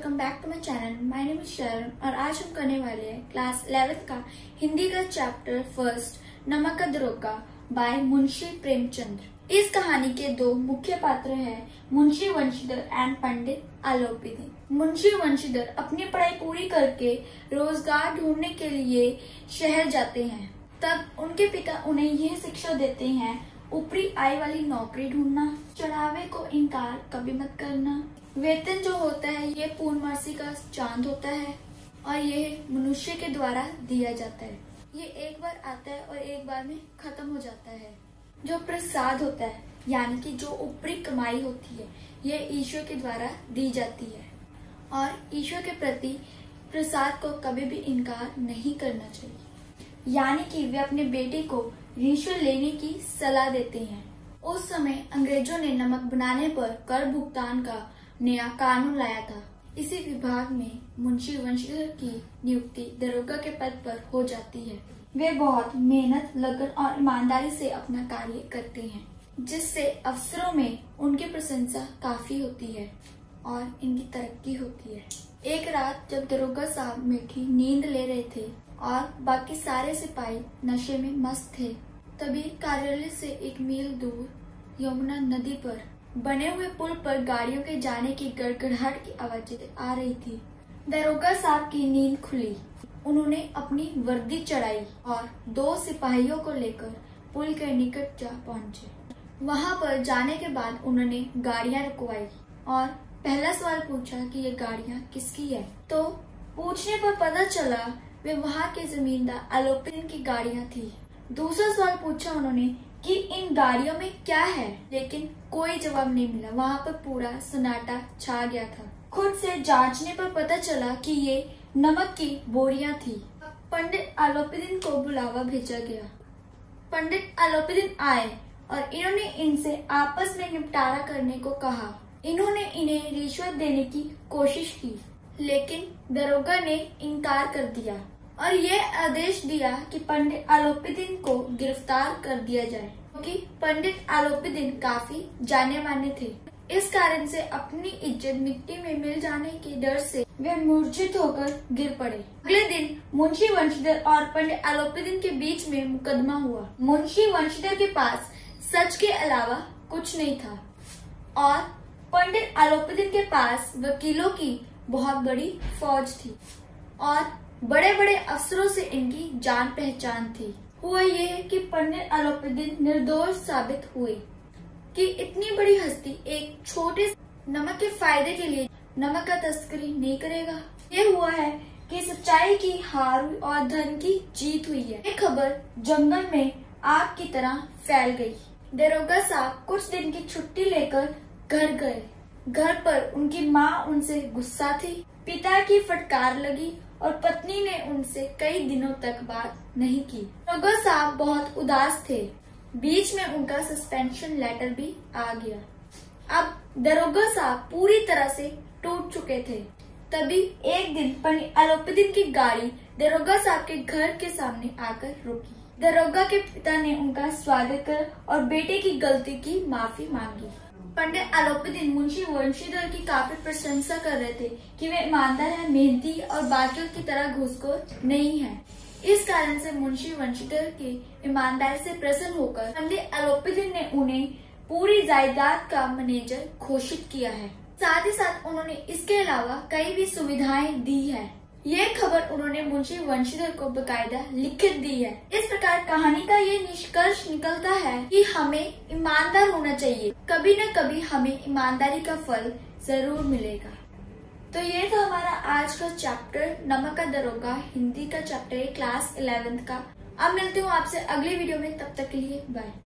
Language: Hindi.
Welcome back to my channel. My name is Sharan और आज हम करने वाले हैं क्लास 11th का हिंदी का चैप्टर फर्स्ट नमक का दरोगा बाय मुंशी प्रेमचंद्र। इस कहानी के दो मुख्य पात्र हैं मुंशी वंशीधर एंड पंडित आलोपीदीन। मुंशी वंशीधर अपनी पढ़ाई पूरी करके रोजगार ढूंढने के लिए शहर जाते हैं। तब उनके पिता उन्हें यह शिक्षा देते हैं, ऊपरी आय वाली नौकरी ढूंढना, चढ़ावे को इनकार कभी मत करना, वेतन जो होता है ये पूर्णमासी का चांद होता है और ये मनुष्य के द्वारा दिया जाता है। ये एक बार आता है और एक बार में खत्म हो जाता है। जो प्रसाद होता है यानी कि जो ऊपरी कमाई होती है ये ईश्वर के द्वारा दी जाती है और ईश्वर के प्रति प्रसाद को कभी भी इनकार नहीं करना चाहिए। यानी कि वे अपने बेटे को रिश्वत लेने की सलाह देते हैं। उस समय अंग्रेजों ने नमक बनाने पर कर भुगतान का नया कानून लाया था। इसी विभाग में मुंशी वंशीधर की नियुक्ति दरोगा के पद पर हो जाती है। वे बहुत मेहनत, लगन और ईमानदारी से अपना कार्य करते हैं, जिससे अफसरों में उनकी प्रशंसा काफी होती है और इनकी तरक्की होती है। एक रात जब दरोगा साहब मीठी नींद ले रहे थे और बाकी सारे सिपाही नशे में मस्त थे, तभी कार्यालय से एक मील दूर यमुना नदी पर बने हुए पुल पर गाड़ियों के जाने की गड़गड़ाहट की आवाजें आ रही थी। दरोगा साहब की नींद खुली। उन्होंने अपनी वर्दी चढ़ाई और दो सिपाहियों को लेकर पुल के निकट जा पहुंचे। वहां पर जाने के बाद उन्होंने गाड़ियां रुकवाई और पहला सवाल पूछा कि ये गाड़ियां किसकी है। तो पूछने पर पता चला वे वहां के जमींदार आलोपीदीन की गाड़ियां थी। दूसरा सवाल पूछा उन्होंने कि इन गाड़ियों में क्या है, लेकिन कोई जवाब नहीं मिला। वहां पर पूरा सन्नाटा छा गया था। खुद से जांचने पर पता चला कि ये नमक की बोरियां थी। पंडित आलोपीदीन को बुलावा भेजा गया। पंडित आलोपीदीन आए और इन्होंने इनसे आपस में निपटारा करने को कहा। इन्होंने इन्हें रिश्वत देने की कोशिश की, लेकिन दरोगा ने इनकार कर दिया और ये आदेश दिया कि पंडित आलोपीदीन को गिरफ्तार कर दिया जाए, क्योंकि पंडित आलोपीदीन काफी जाने माने थे। इस कारण से अपनी इज्जत मिट्टी में मिल जाने के डर से वे मूर्छित होकर गिर पड़े। अगले दिन मुंशी वंशीधर और पंडित आलोपीदीन के बीच में मुकदमा हुआ। मुंशी वंशीधर के पास सच के अलावा कुछ नहीं था और पंडित आलोपीदीन के पास वकीलों की बहुत बड़ी फौज थी और बड़े बड़े अफसरों से इनकी जान पहचान थी। हुआ ये कि पंडित आलोपीदीन निर्दोष साबित हुए कि इतनी बड़ी हस्ती एक छोटे नमक के फायदे के लिए नमक का तस्करी नहीं करेगा। ये हुआ है कि सच्चाई की हार हुई और धर्म की जीत हुई है। ये खबर जंगल में आग की तरह फैल गई। दरोगा साहब कुछ दिन की छुट्टी लेकर घर गए। घर पर उनकी माँ उनसे गुस्सा थी, पिता की फटकार लगी और पत्नी ने उनसे कई दिनों तक बात नहीं की। दरोगा साहब बहुत उदास थे। बीच में उनका सस्पेंशन लेटर भी आ गया। अब दरोगा साहब पूरी तरह से टूट चुके थे। तभी एक दिन पंडित आलोपीदीन की गाड़ी दरोगा साहब के घर के सामने आकर रुकी। दरोगा के पिता ने उनका स्वागत कर और बेटे की गलती की माफी मांगी। पंडित आलोपीदीन मुंशी वंशीधर की काफी प्रशंसा कर रहे थे कि वे ईमानदार है, मेहनती और बाकियों की तरह घूसखोर नहीं है। इस कारण से मुंशी वंशीधर की ईमानदारी से प्रसन्न होकर पंडित आलोपीदीन ने उन्हें पूरी जायदाद का मैनेजर घोषित किया है। साथ ही साथ उन्होंने इसके अलावा कई भी सुविधाएं दी है। ये खबर उन्होंने मुंशी वंशीधर को बकायदा लिखित दी है। इस प्रकार कहानी का ये निष्कर्ष निकलता है कि हमें ईमानदार होना चाहिए। कभी न कभी हमें ईमानदारी का फल जरूर मिलेगा। तो ये था हमारा आज का चैप्टर नमक का दरोगा, हिंदी का चैप्टर क्लास 11th का। अब मिलती हूँ आपसे अगले वीडियो में, तब तक के लिए बाय।